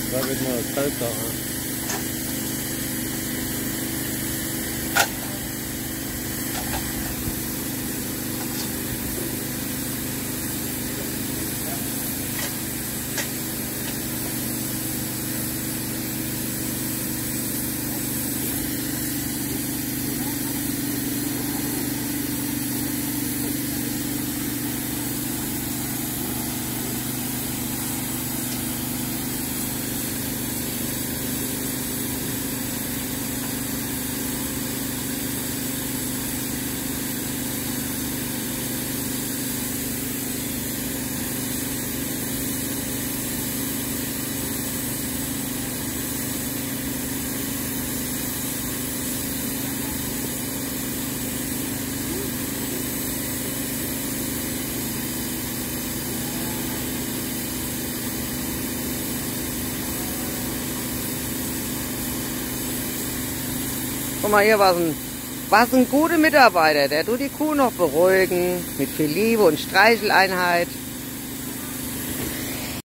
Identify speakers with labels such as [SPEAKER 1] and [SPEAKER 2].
[SPEAKER 1] Da wird mal kälter.
[SPEAKER 2] Guck mal, hier war's ein guter Mitarbeiter, der tut die Kuh noch beruhigen, mit viel Liebe und Streicheleinheit.